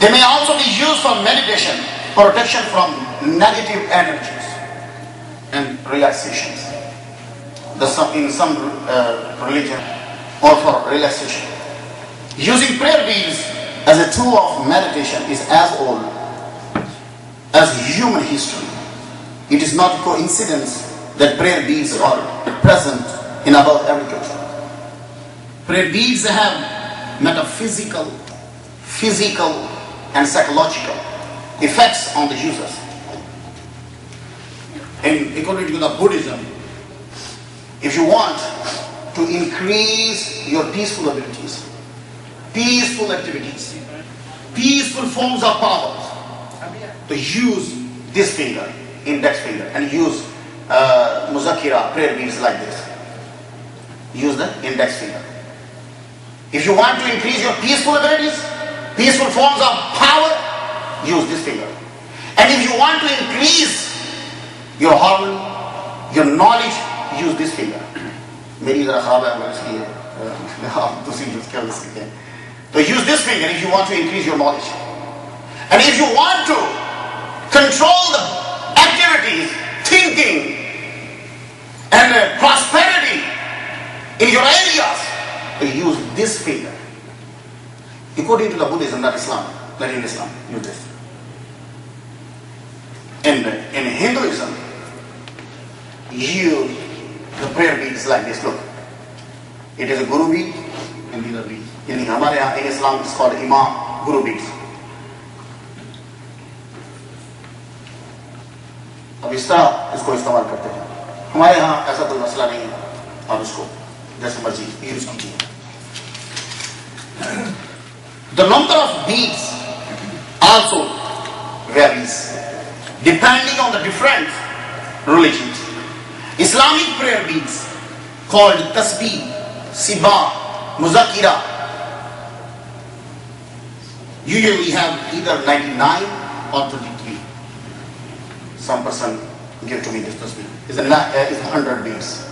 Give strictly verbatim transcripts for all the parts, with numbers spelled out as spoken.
They may also be used for meditation, protection from negative energies, and relaxations. The some, in some uh, religion, or for relaxation. Using prayer beads as a tool of meditation is as old as human history. It is not a coincidence that prayer beads are present in about every culture. Prayer beads have metaphysical, physical, and psychological effects on the users. And according to the Buddhism, if you want to increase your peaceful abilities, peaceful activities, peaceful forms of power, to use this finger, index finger, and use uh, muzakira, prayer beads like this. Use the index finger. If you want to increase your peaceful abilities, peaceful forms of power, use this finger. And if you want to increase your harmony, your knowledge, use this finger. मेरी जरा खराब है मैं इसलिए आप दूसरी use कर सकते हैं. So use this finger if you want to increase your knowledge. And if you want to control the activities, thinking, and uh, prosperity in your areas, use this finger. According to the Buddhism, not Islam, not in Islam, use this. And uh, in Hinduism, use the prayer beads like this. Look, it is a guru bead and these are beads. In in Islam, it's called Imam Guru beads. अब इस तरह इसको इस्तेमाल करते हैं. हमारे यहाँ ऐसा कोई मसला नहीं है. आप इसको जैसे मर्जी यूज कीजिए. The number of beads also varies depending on the different religions. Islamic prayer beads called tasbih, sibah, muzakira usually have either ninety-nine or thirty-three. Some person give to me this tasbih. It's a uh, it's one hundred beads.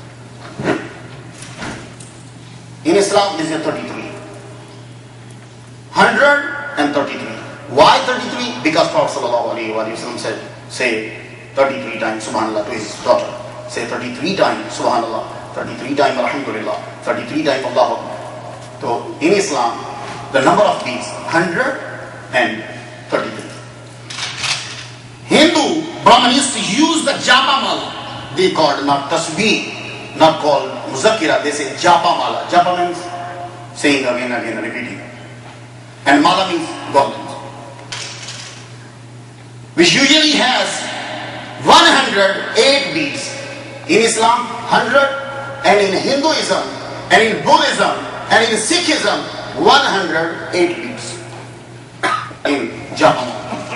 In Islam, this is thirty-three. one hundred thirty-three. Why thirty-three? Because Prophet ﷺ said, say thirty-three times Subhanallah to his daughter. Say thirty-three times Subhanallah, thirty-three times Alhamdulillah, thirty-three times Allah Akbar. So in Islam, the number of beads, one hundred thirty-three. Hindu Brahmanists use the japa mala. They called not tasbih, not called muzakira. They say japa mala. Japa means saying again and again, repeating. And mala means golden, which usually has one hundred eight beads. In Islam, one hundred, and in Hinduism, and in Buddhism, and in Sikhism, one hundred eight beads in Japan.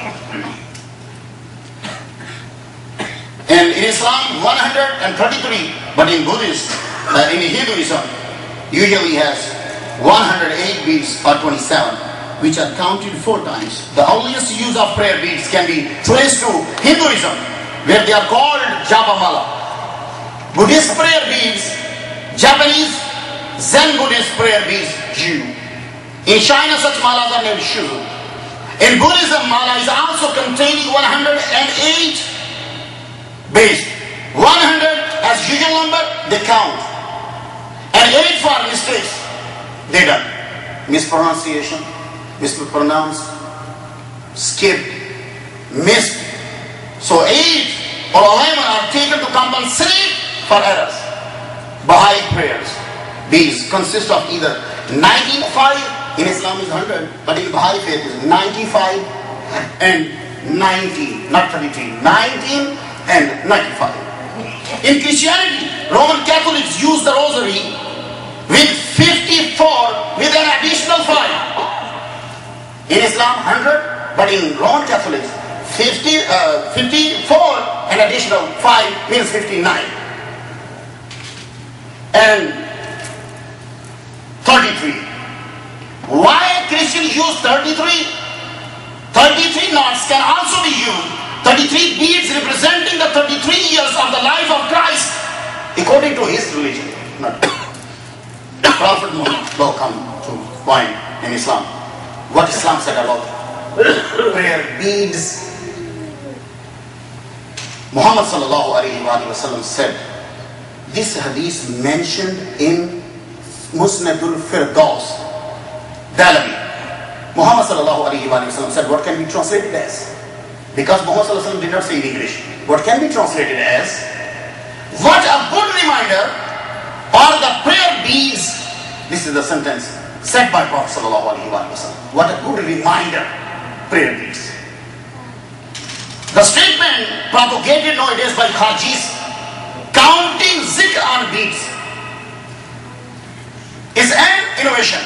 And in Islam, one hundred thirty-three, but in Buddhist, uh, in Hinduism, usually has one hundred eight beads or twenty-seven, which are counted four times. The earliest use of prayer beads can be traced to Hinduism, where they are called Japamala. Buddhist prayer beads, Japanese, Zen Buddhist prayer beads, Jew. In China, such malas are named Shu. In Buddhism, mala is also containing one hundred eight beads. one hundred as usual number, they count. And eight for mistakes, they done. Mispronunciation, mispronounced, skipped, missed. So eight or eleven are taken to compensate for errors. Baha'i prayers, these consist of either ninety-five, in Islam is one hundred, but in Baha'i faith is ninety-five and ninety, not thirty-three, nineteen and ninety-five. In Christianity, Roman Catholics use the rosary with fifty-four with an additional five. In Islam, one hundred, but in Roman Catholics, fifty, uh, fifty-four and additional five means fifty-nine. And thirty-three. Why Christians use thirty-three? thirty-three knots can also be used. thirty-three beads representing the thirty-three years of the life of Christ according to his religion. Not the Prophet Muhammad will come to point in Islam. What Islam said about prayer beads. Muhammad sallallahu alayhi wa sallam said, this hadith mentioned in Musnadul Firdaus, Dalabi. Muhammad sallallahu alayhi wa sallam said, what can be translated as? Because Muhammad sallallahu alayhi wa sallam did not say in English. What can be translated as? What a good reminder, or the prayer beads. This is the sentence said by Prophet sallallahu alayhi wa sallam. What a good reminder, prayer beads. The statement propagated nowadays by Kharjis, counting zikr on beads, is an innovation.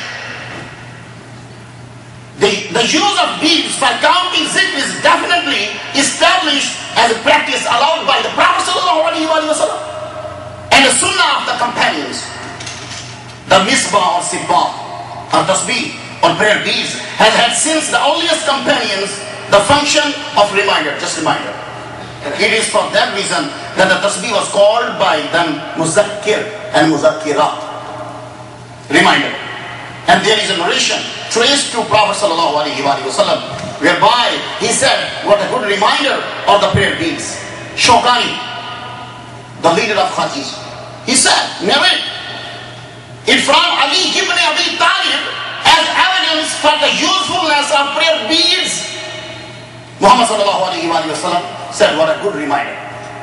The, the use of beads for counting zikr is definitely established as a practice allowed by the Prophet ﷺ and the sunnah of the companions. The misbah or sibah or tasbih or prayer beads has had since the earliest companions the function of reminder, just reminder. It is for that reason that the tasbih was called by them muzakkir and muzakkirat, reminder. And there is a narration traced to Prophet sallallahu alaihi wasallam whereby he said, what a good reminder of the prayer beads. Shawkani, the leader of Kharjis, he said, narrate it from Ali ibn Abi Talib as evidence for the usefulness of prayer beads. Muhammad sallallahu alaihi wasallam said, what a good reminder.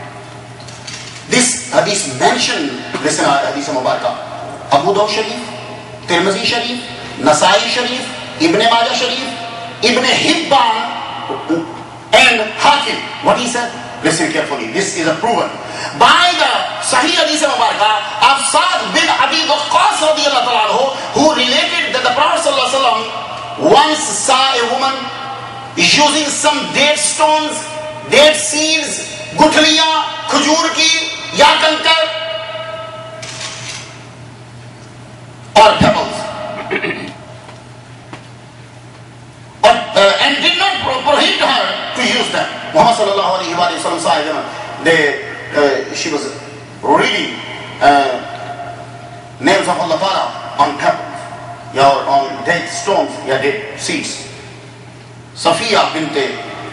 This hadith mentioned, listen to hadith Mubarakah, Abu Dawud Sharif, Tirmidhi Sharif, Nasai Sharif, Ibn Majah Sharif, Ibn Hibban and Hakim. What he said? Listen carefully. This is a proven by the Sahih Hadith Mubarakah of Sa'd bin Abi Waqqas radiyallahu ta'ala anhu, who related that the Prophet sallallahu alaihi wasallam once saw a woman using some date stones, date seeds, gutliya, khujur ki, ya kankar, or pebbles, or, uh, and did not prohibit her to use them. Muhammad sallallahu alaihi wa sallam saw them. They, uh, she was reading uh, names of Allah Ta'ala on pebbles, or on date stones, yeah, date seeds. Safiya binte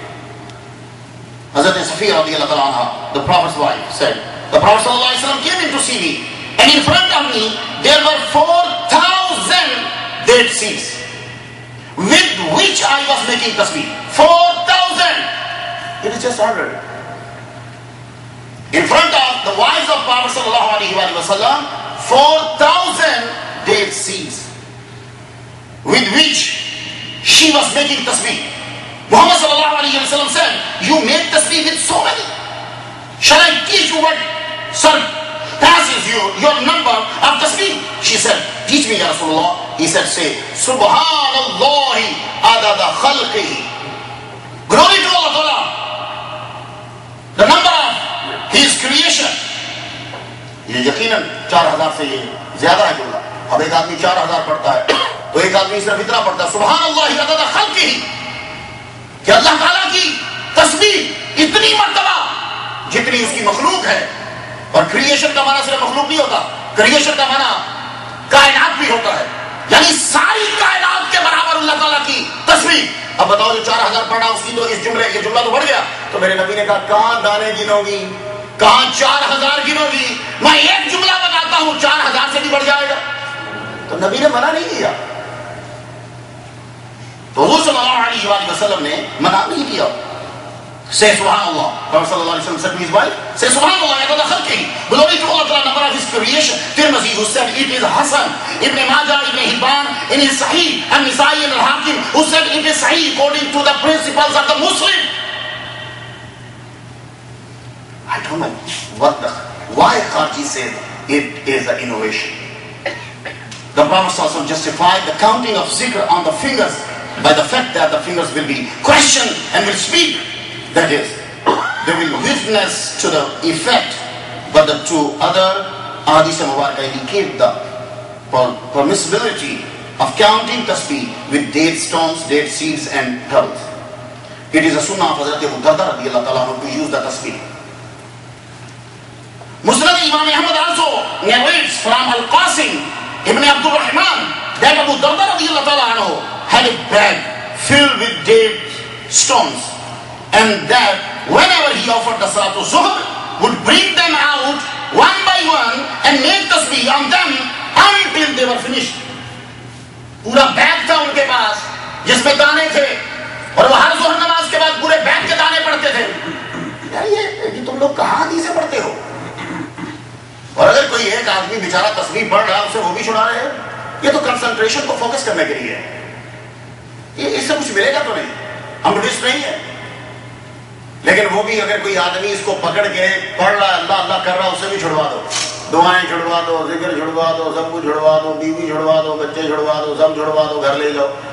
Hazrat Safiya radiyallahu anha, the Prophet's wife, said, the Prophet sallallahu alaihi wasallam came in to see me, and in front of me there were four thousand date seeds with which I was making tasbih. Four thousand. It is just hundred. In front of the wives of Prophet sallallahu alaihi wasallam, four thousand date seeds with which she was making tasbih. Muhammad sallallahu alaihi wasallam said, you make tasbih with so many. Shall I teach you what surpasses you, your number of tasbih? She said, teach me, Ya Rasulullah. He said, say, Subhanallahi adada khalqihi. Glory to Allah Ta'ala. The number of His creation. ये यकीनन चार हजार से ये ज्यादा है जुमला. अब एक आदमी चार हजार पढ़ता है तो एक आदमी सिर्फ इतना पढ़ता है सुभान अल्लाह अदद खल्क़िही, कि अल्लाह ताला की तस्बीह इतनी मर्तबा जितनी उसकी मखलूक है. और क्रिएशन का माना सिर्फ मखलूक नहीं होता, क्रिएशन का माना कायनात भी होता है, यानी सारी कायनात के बराबर अल्लाह ताला की तस्बीह. अब बताओ जो चार हजार पढ़ा उसकी तो इस जुमले ये जुमला तो बढ़ गया. तो मेरे नबी ने कहा कहां दाने गिनोगी, कहां चार हजार गिनोगी, मैं एक जुमला बताता हूं चार हजार से भी बढ़ जाएगा. तो नबी ने मना नहीं किया, तो हुजूर सल्लल्लाहु अलैहि वसल्लम ने मना नहीं किया. Say Subhanallah. Prophet sallallahu alaihi wasallam said to his wife, say Subhanallah adad khalqihi. Glory to Allah Ta'ala, number of His creation. Tirmidhi, who said it is Hasan. Ibn Majah, Ibn Hibban in his Sahih, and Nisai and Al-Hakim, who said it is Sahih according to the principles of the Muslim. I don't know what the, why Kharji said it is an innovation. The Prophet sallallahu alaihi wasallam justified the counting of zikr on the fingers by the fact that the fingers will be questioned and will speak. That is, they will witness to the effect, but the two other ahadith mubarakah indicate the permissibility of counting tasbih with date stones, date seeds and pebbles. It is a sunnah of Hazrat Abu Darda radiyallahu ta'ala to use the tasbih. Musnad Imam Ahmad also narrates from Al-Qasim Ibn Abdul Rahman that Abu Darda radiyallahu ta'ala had a bag filled with date stones, and that whenever he offered the Salatul Zuhr, would bring them out one by one and make tasbih on them until they were finished. पूरा bag था उनके पास जिसमें दाने थे, और वो हर ज़ोहर नमाज के बाद पूरे बैग के दाने पढ़ते थे। यार ये कि तुम लोग कहाँ हदीसें पढ़ते हो? और अगर कोई एक आदमी बेचारा तस्बीह पढ़ रहा है, उसे वो भी छुड़ा रहे हैं। ये तो कंसंट्रेशन को फोकस करने के लिए है। ये इससे कुछ मिलेगा तो नहीं, हम बुद्धिस्ट नहीं है। लेकिन वो भी अगर कोई आदमी इसको पकड़ के पढ़ रहा, अल्लाह अल्लाह कर रहा, उसे भी छुड़वा दो, दुआएं छुड़वा दो, जिक्र छुड़वा दो, सब कुछ छुड़वा दो, बीवी छुड़वा दो, बच्चे छुड़वा दो, सब छुड़वा दो, घर ले जाओ।